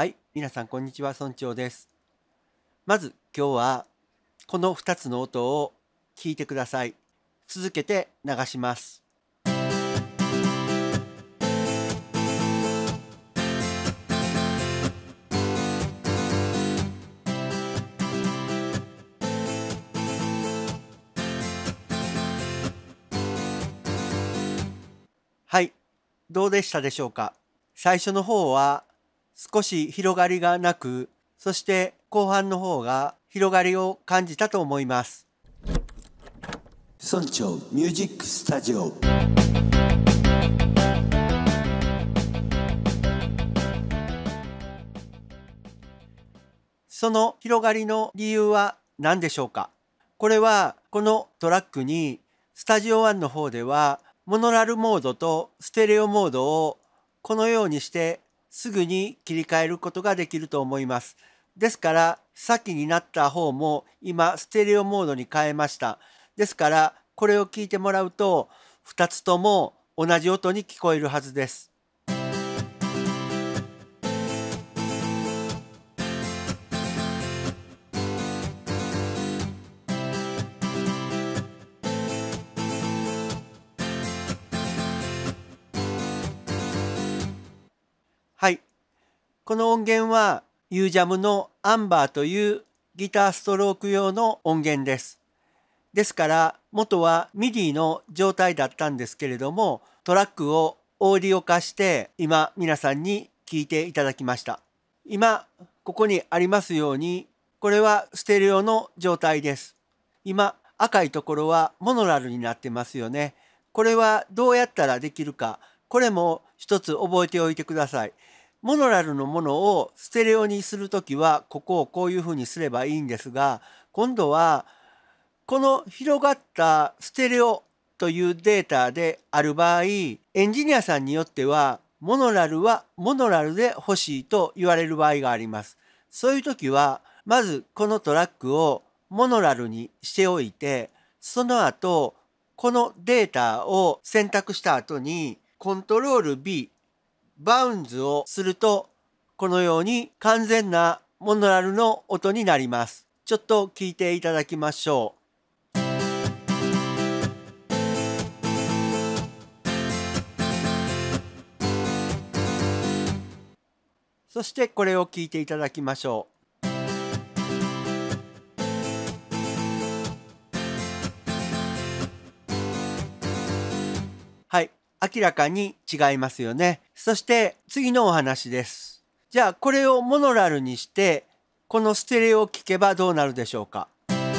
はい、皆さんこんにちは、村長です。まず今日はこの2つの音を聞いてください。続けて流します。はい、どうでしたでしょうか。最初の方は少し広がりがなく、そして後半の方が広がりを感じたと思います。 村長ミュージックスタジオ。 その広がりの理由は何でしょうか。これはこのトラックにスタジオ1の方ではモノラルモードとステレオモードをこのようにしてすぐに切り替えることができると思います。ですから先になった方も今ステレオモードに変えました。ですからこれを聞いてもらうと2つとも同じ音に聞こえるはずです。はい。この音源は UJAM のアンバーというギターストローク用の音源です。ですから元は MIDI の状態だったんですけれども、トラックをオーディオ化して今皆さんに聞いていただきました。今ここにありますように、これはステレオの状態です。今赤いところはモノラルになってますよね。これはどうやったらできるか、これも一つ覚えておいてください。モノラルのものをステレオにするときはここをこういうふうにすればいいんですが、今度はこの広がったステレオというデータである場合、エンジニアさんによってはモノラルはモノラルで欲しいと言われる場合があります。そういう時はまずこのトラックをモノラルにしておいて、その後このデータを選択した後にコントロール Bバウンズをすると、このように完全なモノラルの音になります。ちょっと聞いていただきましょう。そしてこれを聞いていただきましょう。はい、明らかに違いますよね。そして次のお話です。じゃあこれをモノラルにしてこのステレオを聞けばどうなるでしょうか。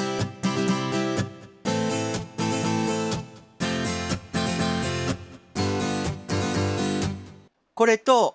これと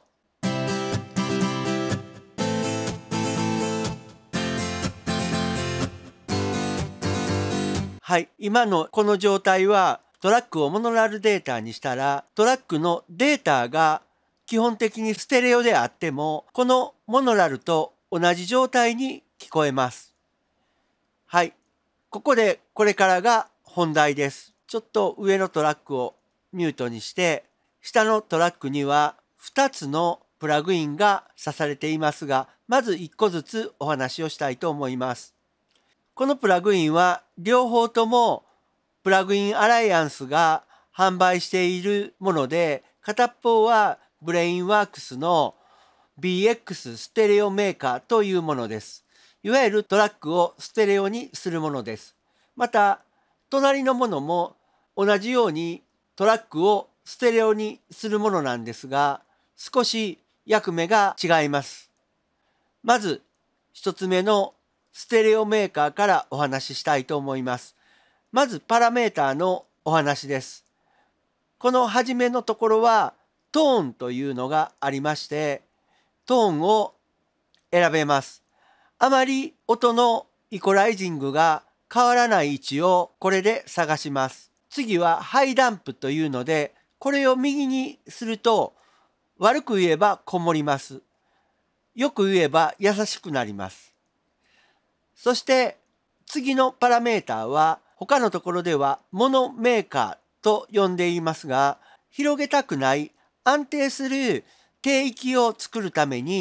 はい、今のこの状態はトラックをモノラルデータにしたら、トラックのデータが基本的にステレオであっても、このモノラルと同じ状態に聞こえます。はい、ここでこれからが本題です。ちょっと上のトラックをミュートにして、下のトラックには2つのプラグインが挿されていますが、まず1個ずつお話をしたいと思います。このプラグインは両方ともプラグインアライアンスが販売しているもので、片っ方はブレインワークスの BX ステレオメーカーというものです。いわゆるトラックをステレオにするものです。また隣のものも同じようにトラックをステレオにするものなんですが、少し役目が違います。まず一つ目のステレオメーカーからお話ししたいと思います。まずパラメーターのお話です。この初めのところはトーンというのがありまして、トーンを選べます。あまり音のイコライジングが変わらない位置をこれで探します。次はハイダンプというので、これを右にすると悪く言えばこもります。よく言えば優しくなります。そして次のパラメーターは他のところではモノメーカーと呼んでいますが、広げたくない安定する低域を作るために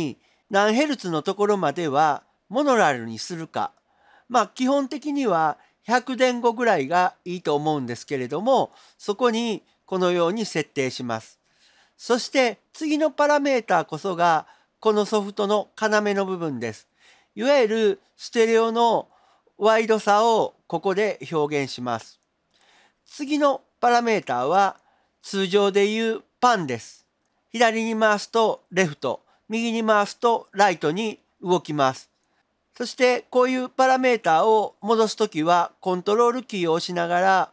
何ヘルツのところまではモノラルにするか、基本的には100前後ぐらいがいいと思うんですけれども、そこにこのように設定します。そして次のパラメータこそがこのソフトの要の部分です。いわゆるステレオのワイドさをここで表現します。次のパラメータは通常でいうパンです。左に回すとレフト、右に回すとライトに動きます。そしてこういうパラメータを戻すときはコントロールキーを押しながら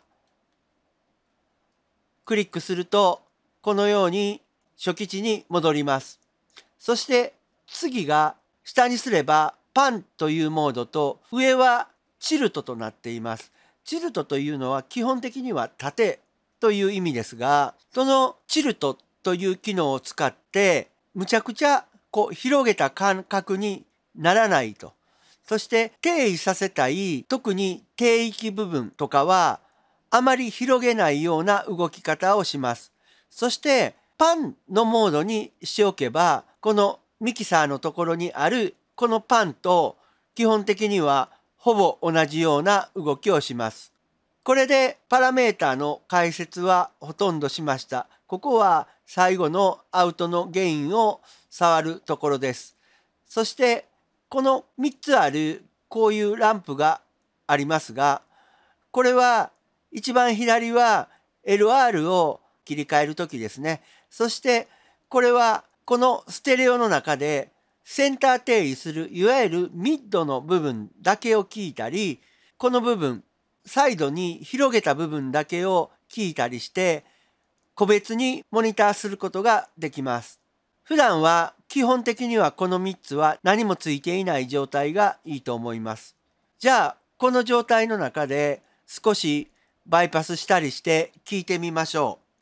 クリックするとこのように初期値に戻ります。そして次が下にすればパンというモードと上はチルトとなっています。チルトというのは基本的には縦という意味ですが、そのチルトという機能を使ってむちゃくちゃ広げた感覚にならないと。そして定位させたい特に低域部分とかはあまり広げないような動き方をします。そしてパンのモードにしておけばこのミキサーのところにあるこのパンと基本的にはほぼ同じような動きをします。これでパラメータの解説はほとんどしました。ここは最後のアウトのゲインを触るところです。そしてこの3つあるこういうランプがありますが、これは一番左は LR を切り替えるときですね。そしてこれはこのステレオの中でセンター定位するいわゆるミッドの部分だけを聞いたり、この部分サイドに広げた部分だけを聞いたりして個別にモニターすることができます。普段は基本的にはこの3つは何もついていない状態がいいと思います。じゃあこの状態の中で少しバイパスしたりして聞いてみましょう。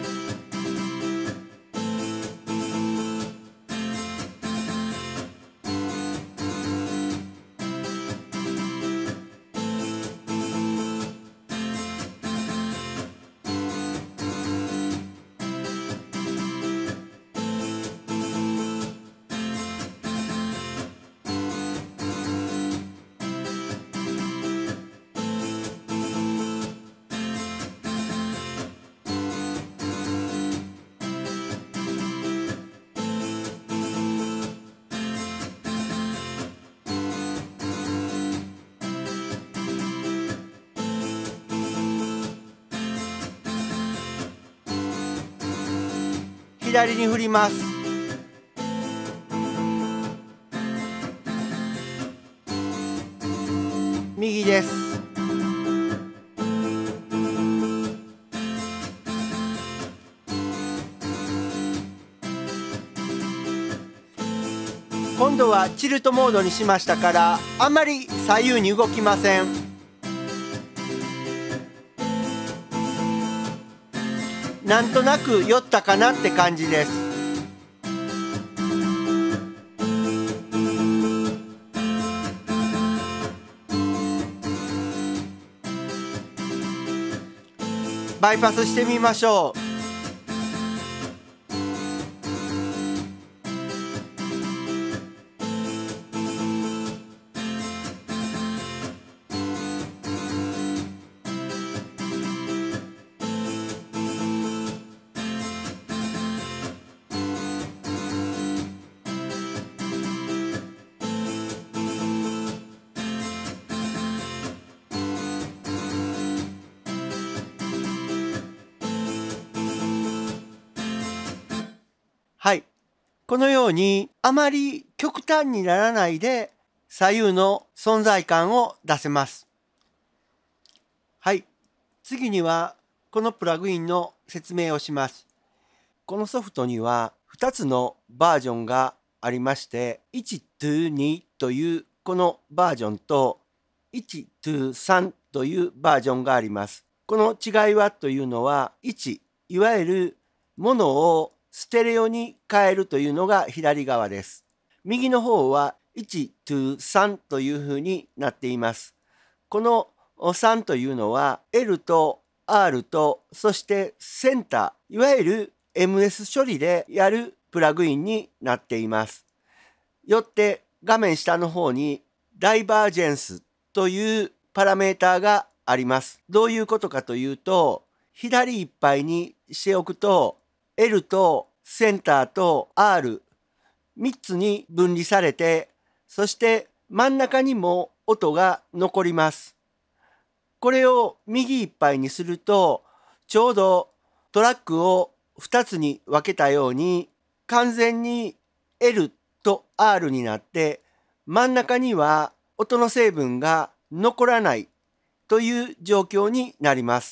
左に振ります。右です。今度はチルトモードにしましたからあまり左右に動きません。なんとなく酔ったかなって感じです。バイパスしてみましょう。はい。このようにあまり極端にならないで左右の存在感を出せます。はい。次にはこのプラグインの説明をします。このソフトには2つのバージョンがありまして、1 to 2というこのバージョンと1 to 3というバージョンがあります。この違いはというのは1、いわゆるものをステレオに変えるというのが左側です。右の方は1 to 3というふうになっています。この3というのは L と R とそしてセンター、いわゆる MS 処理でやるプラグインになっています。 よって画面下の方にダイバージェンスというパラメータがあります。どういうことかというと、左いっぱいにしておくと L とセンターと R3 つに分離されて、そして真ん中にも音が残ります。これを右いっぱいにすると、ちょうどトラックを2つに分けたように完全に L と R になって、真ん中には音の成分が残らないという状況になります。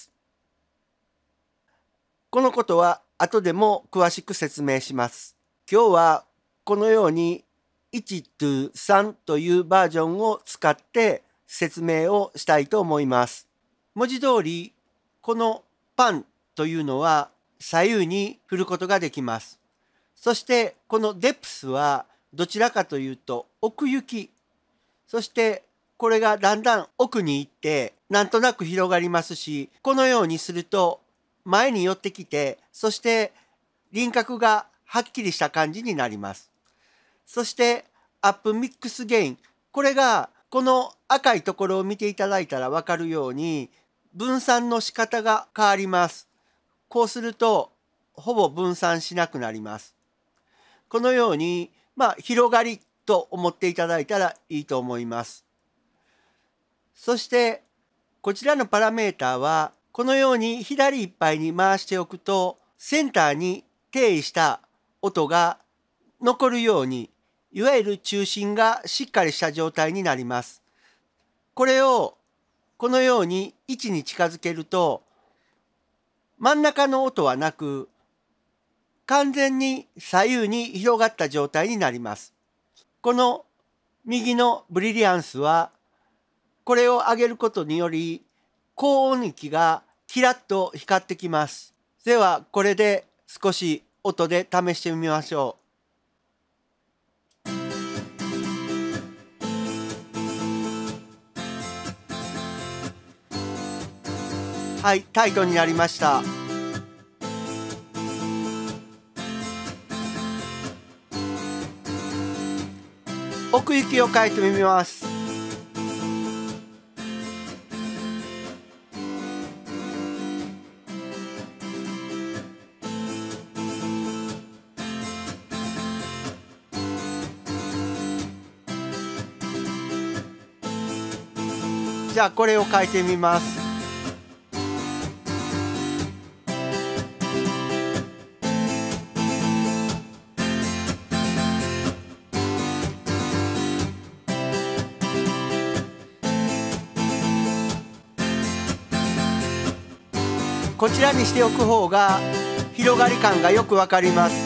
このことは後でも詳しく説明します。今日はこのように1 to 3というバージョンを使って説明をしたいと思います。文字通りこのパンというのは左右に振ることができます。そしてこのデプスはどちらかというと奥行き、そしてこれがだんだん奥に行ってなんとなく広がりますし、このようにすると前に寄ってきて、そして輪郭がはっきりした感じになります。そしてアップミックスゲイン、これがこの赤いところを見ていただいたら分かるように分散の仕方が変わります。こうするとほぼ分散しなくなります。このように広がりと思っていただいたらいいと思います。そしてこちらのパラメータはこのように左いっぱいに回しておくとセンターに定位した音が残るように、いわゆる中心がしっかりした状態になります。これをこのように位置に近づけると真ん中の音はなく完全に左右に広がった状態になります。この右のブリリアンスはこれを上げることにより高音域がキラッと光ってきます。ではこれで少し音で試してみましょう。はい、タイトになりました。奥行きを変えてみます。じゃあこれを変えてみます。こちらにしておく方が広がり感がよくわかります。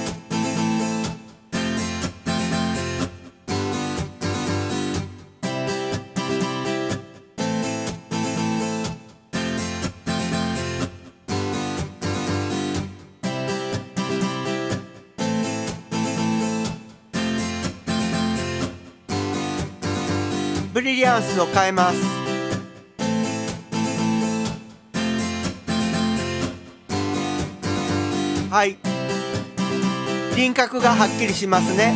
ブリリアンスを変えます。はい、輪郭がはっきりしますね。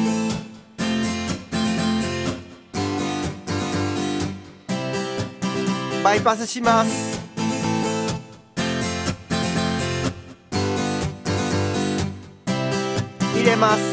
バイパスします。入れます。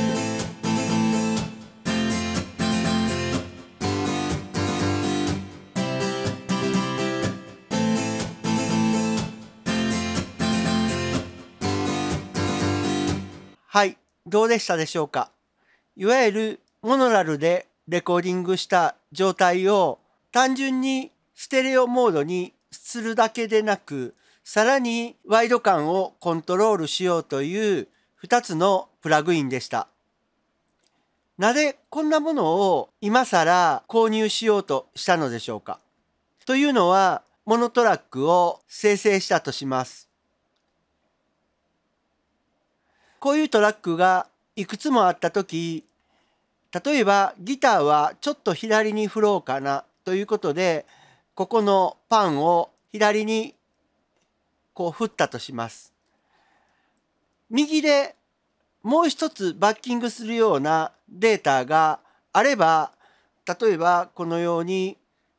はい、どうでしたでしょうか。いわゆるモノラルでレコーディングした状態を単純にステレオモードにするだけでなく、さらにワイド感をコントロールしようという2つのプラグインでした。なぜこんなものを今更購入しようとしたのでしょうか。というのは、モノトラックを生成したとします。こういうトラックがいくつもあったとき、例えばギターはちょっと左に振ろうかなということで、ここのパンを左にこう振ったとします。右でもう一つバッキングするようなデータがあれば、例えばこのように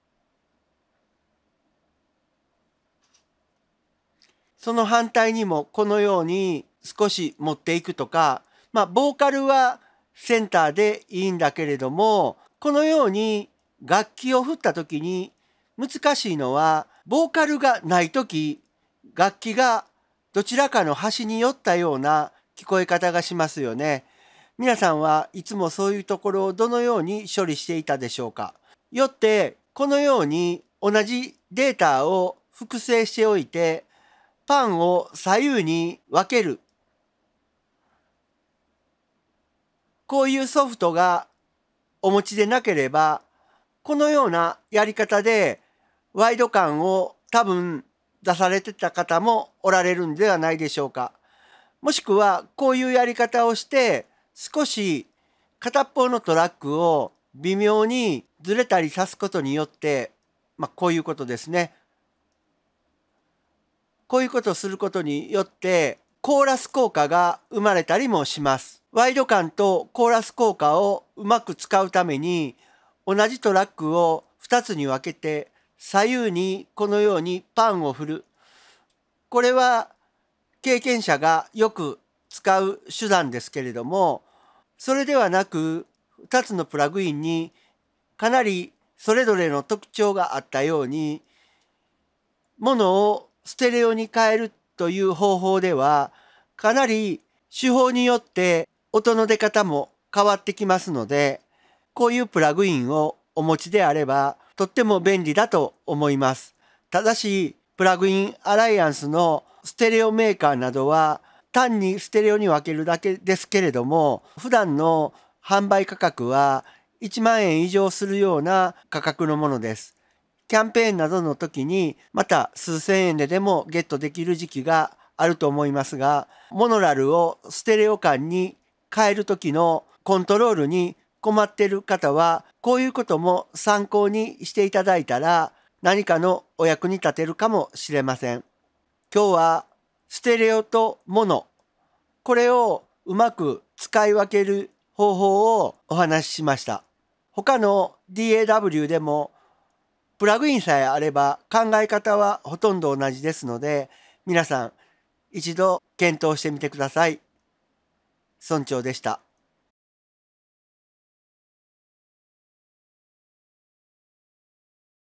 その反対にもこのように少し持っていくとか、ボーカルはセンターでいいんだけれども、このように楽器を振った時に難しいのは、ボーカルがない時、楽器がどちらかの端に寄ったような聞こえ方がしますよね。皆さんはいつもそういうところをどのように処理していたでしょうか。よってこのように同じデータを複製しておいて、パンを左右に分ける。こういうソフトがお持ちでなければ、このようなやり方でワイド感を多分出されてた方もおられるんではないでしょうか。もしくはこういうやり方をして少し片っぽのトラックを微妙にずれたりさすことによって、こういうことですね。こういうことをすることによってコーラス効果が生まれたりもします。ワイド感とコーラス効果をうまく使うために同じトラックを2つに分けて左右にこのようにパンを振る。これは経験者がよく使う手段ですけれども、それではなく2つのプラグインにかなりそれぞれの特徴があったように、ものをステレオに変えるという方法ではかなり手法によって音の出方も変わってきますので、こういうプラグインをお持ちであればとっても便利だと思います。ただしプラグインアライアンスのステレオメーカーなどは単にステレオに分けるだけですけれども、普段の販売価格は1万円以上するような価格のものです。キャンペーンなどの時にまた数千円でもゲットできる時期があると思いますが、モノラルをステレオ感に変える時のコントロールに困っている方はこういうことも参考にしていただいたら何かのお役に立てるかもしれません。今日はステレオとモノ、これをうまく使い分ける方法をお話ししました。他の DAW でもプラグインさえあれば考え方はほとんど同じですので、皆さん一度検討してみてください。村長でした。